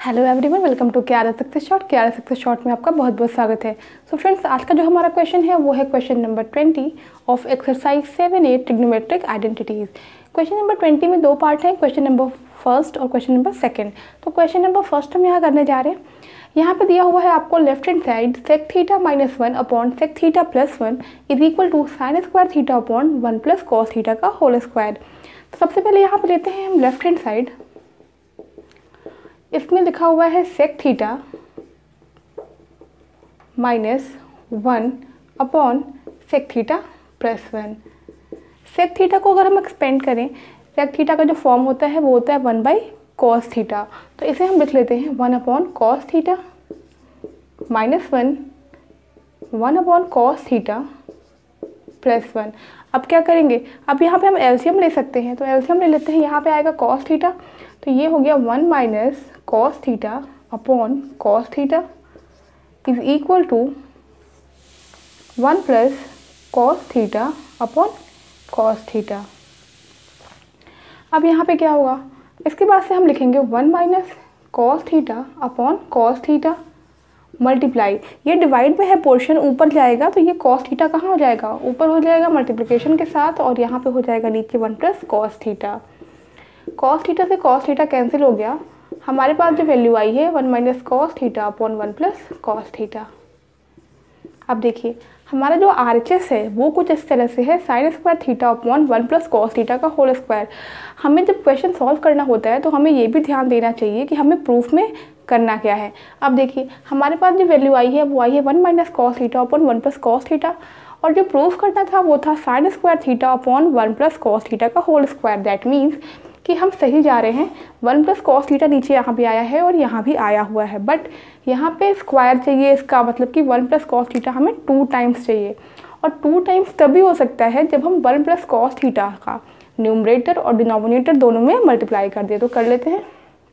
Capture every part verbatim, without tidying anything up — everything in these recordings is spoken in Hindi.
हेलो एवरीवन, वेलकम टू क्या सक्सेस शॉर्ट। क्या सक्सेस शॉर्ट में आपका बहुत बहुत स्वागत है। सो so फ्रेंड्स, आज का जो हमारा क्वेश्चन है वो है question number twenty of exercise seven eight trigonometric identities. Question number twenty में दो पार्ट हैं, क्वेश्चन नंबर फर्स्ट और क्वेश्चन नंबर सेकंड। तो क्वेश्चन नंबर फर्स्ट हम यहाँ करने जा रहे हैं। यहाँ पे दिया हुआ है आपको left hand side sec theta minus one upon sec theta plus one is equal to sine square theta upon one plus cos theta का होल स्क्वायर। तो सबसे पहले यहाँ पे लेते हैं हम लेफ्ट हैंड साइड। इसमें लिखा हुआ है sec theta minus one upon sec theta plus one. Sec theta को अगर हम एक्सपेंड करें, सेक थीटा का जो फॉर्म होता है वो होता है वन बाई कॉस थीटा। तो इसे हम लिख लेते हैं one upon cos theta minus one one upon cos theta plus one. अब क्या करेंगे, अब यहाँ पे हम एलसीएम ले सकते हैं। तो एलसीएम ले लेते हैं। यहाँ पे आएगा कॉस थीटा, तो ये हो गया one minus cos theta upon cos theta is equal to one plus cos theta upon cos theta. अब यहाँ पे क्या होगा, इसके बाद से हम लिखेंगे one minus cos theta upon cos theta multiply, ये डिवाइड में है पोर्शन, ऊपर जाएगा तो ये कॉस थीटा कहाँ हो जाएगा, ऊपर हो जाएगा मल्टीप्लिकेशन के साथ, और यहाँ पे हो जाएगा नीचे one plus cos theta. Cos theta से कॉस थीटा कैंसिल हो गया। हमारे पास जो वैल्यू आई है one minus cos theta upon one plus cos theta. अब देखिए हमारा जो आर एच एस है वो कुछ इस तरह से है, sine square theta upon one plus cos theta का होल स्क्वायर। हमें जब क्वेश्चन सॉल्व करना होता है तो हमें ये भी ध्यान देना चाहिए कि हमें प्रूफ में करना क्या है। अब देखिए हमारे पास जो वैल्यू आई है वो आई है one minus cos theta upon one plus cos theta, और जो प्रूफ करना था वो था sine square theta upon one plus cos theta का होल स्क्वायर। दैट मीन्स कि हम सही जा रहे हैं। वन प्लस कॉस थीटा नीचे यहाँ भी आया है और यहाँ भी आया हुआ है, बट यहाँ पे स्क्वायर चाहिए, इसका मतलब कि वन प्लस कॉस थीटा हमें टू टाइम्स चाहिए। और टू टाइम्स तभी हो सकता है जब हम वन प्लस कॉस थीटा का न्यूमरेटर और डिनोमिनेटर दोनों में मल्टीप्लाई कर दे। तो कर लेते हैं।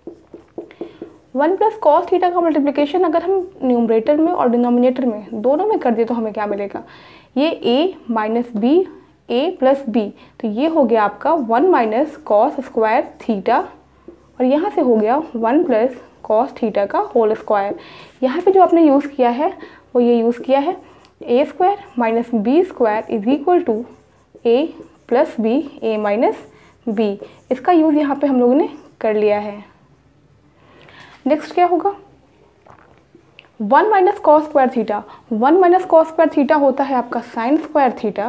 वन प्लस कॉस थीटा का मल्टीप्लिकेशन अगर हम न्यूमरेटर में और डिनोमिनेटर में दोनों में कर दे तो हमें क्या मिलेगा, ये A minus B A plus B, तो ये हो गया आपका one minus cos square theta, और यहाँ से हो गया वन प्लस कॉस थीटा का होल स्क्वायर। यहाँ पे जो आपने यूज़ किया है वो ये यूज़ किया है A square minus B square is equal to A plus B A minus B. इसका यूज़ यहाँ पे हम लोगों ने कर लिया है। नेक्स्ट क्या होगा, one minus cos square theta. One minus cos square theta होता है आपका साइन स्क्वायर थीटा,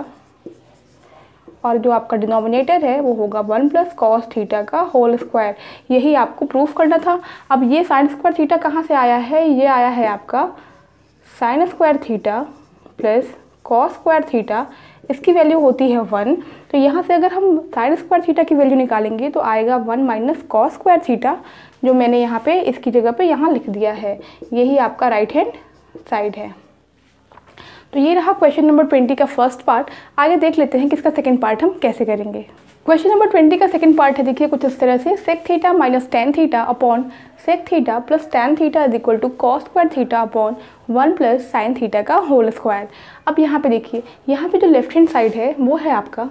और जो आपका डिनोमिनेटर है वो होगा वन प्लस कॉस थीटा का होल स्क्वायर। यही आपको प्रूफ करना था। अब ये साइन स्क्वायर थीटा कहाँ से आया है, ये आया है आपका sine square theta plus cos square theta, इसकी वैल्यू होती है वन। तो यहाँ से अगर हम साइन स्क्वायर थीटा की वैल्यू निकालेंगे तो आएगा one minus cos square theta, जो मैंने यहाँ पे इसकी जगह पे यहाँ लिख दिया है। यही आपका राइट हैंड साइड है। तो ये रहा क्वेश्चन नंबर ट्वेंटी का फर्स्ट पार्ट। आगे देख लेते हैं कि इसका सेकंड पार्ट हम कैसे करेंगे। क्वेश्चन नंबर ट्वेंटी का सेकंड पार्ट है, देखिए कुछ इस तरह से, sec theta minus tan theta upon sec theta plus tan theta is equal to cos square theta upon one plus sine theta का होल स्क्वायर। अब यहाँ पे देखिए, यहाँ पे जो लेफ्ट हैंड साइड है वो है आपका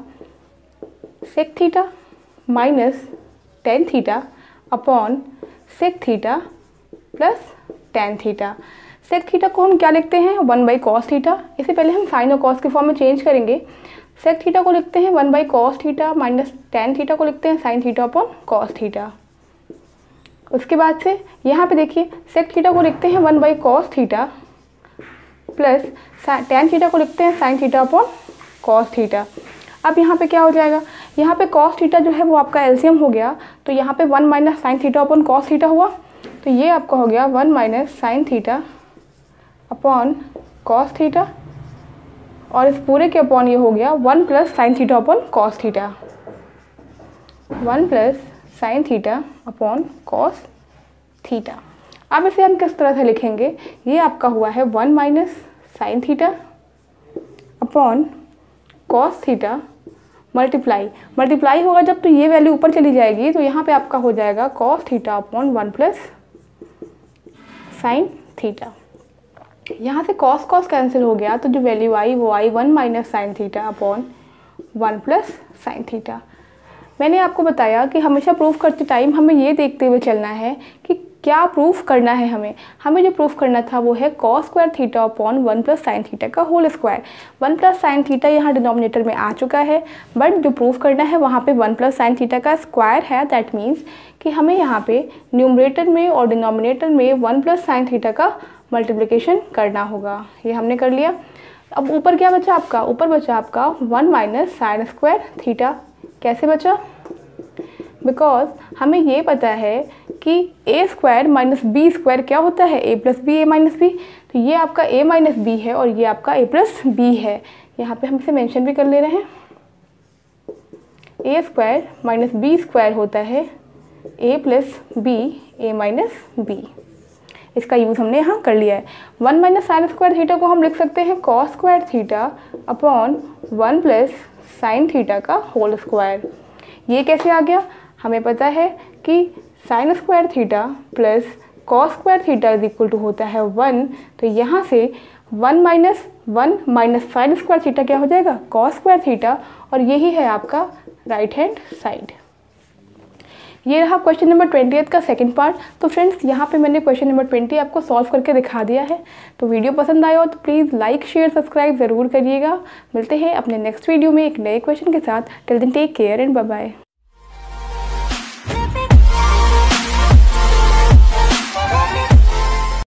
sec theta minus tan theta upon sec theta plus tan theta. Sec theta को हम क्या लिखते हैं, वन बाई कॉस थीटा। इससे पहले हम साइन और कॉस के फॉर्म में चेंज करेंगे। सेक थीटा को लिखते हैं one by cos theta minus tan theta को लिखते हैं sine theta upon cos theta. उसके बाद से यहाँ पे देखिए सेक थीटा को लिखते हैं one by cos theta plus tan theta को लिखते हैं sine theta upon cos theta. अब यहाँ पे क्या हो जाएगा, यहाँ पे कॉस थीटा जो है वो आपका एलसीएम हो गया, तो यहाँ पे one minus sine theta upon cos theta हुआ, तो ये आपका हो गया one minus sine theta upon cos theta, और इस पूरे के अपॉन ये हो गया one plus sine theta upon cos theta, one plus sine theta upon cos theta. अब इसे हम किस तरह से लिखेंगे, ये आपका हुआ है one minus sine theta upon cos theta multiply, multiply होगा जब तो ये वैल्यू ऊपर चली जाएगी, तो यहाँ पे आपका हो जाएगा cos theta upon one plus sine theta. यहाँ से कॉस कॉस कैंसिल हो गया, तो जो वैल्यू आई वो आई one minus sine theta upon one plus sine theta. मैंने आपको बताया कि हमेशा प्रूफ करते टाइम हमें ये देखते हुए चलना है कि क्या प्रूफ करना है हमें हमें जो प्रूफ करना था वो है cos square theta upon one plus sine theta का whole square. One plus sine theta यहाँ डिनोमिनेटर में आ चुका है, बट जो प्रूफ करना है वहाँ पे वन प्लस साइन थीटा का स्क्वायर है। दैट मीन्स कि हमें यहाँ पे न्यूमरेटर में और डिनोमिनेटर में वन प्लस साइन थीटा का मल्टीप्लिकेशन करना होगा। ये हमने कर लिया। अब ऊपर क्या बचा आपका, ऊपर बचा आपका one minus sine square theta. कैसे बचा, बिकॉज हमें ये पता है कि A square minus B square क्या होता है, A plus B A minus B. तो ये आपका ए माइनस बी है और ये आपका ए प्लस बी है। यहाँ पे हम इसे मेंशन भी कर ले रहे हैं। A square minus B square होता है A plus B A minus B. इसका यूज़ हमने यहाँ कर लिया है। One minus sine square theta को हम लिख सकते हैं cos square theta upon one plus sine theta का होल स्क्वायर। ये कैसे आ गया, हमें पता है कि sine square theta plus cos square theta is equal to होता है वन। तो यहाँ से one minus one minus sine square theta क्या हो जाएगा, कॉस स्क्वायर थीटा, और यही है आपका राइट हैंड साइड। ये रहा क्वेश्चन नंबर ट्वेंटी का सेकंड पार्ट। तो फ्रेंड्स यहाँ पे मैंने क्वेश्चन नंबर ट्वेंटी आपको सॉल्व करके दिखा दिया है। तो वीडियो पसंद आया हो तो प्लीज़ लाइक शेयर सब्सक्राइब ज़रूर करिएगा। मिलते हैं अपने नेक्स्ट वीडियो में एक नए क्वेश्चन के साथ। Till then take care and bye bye.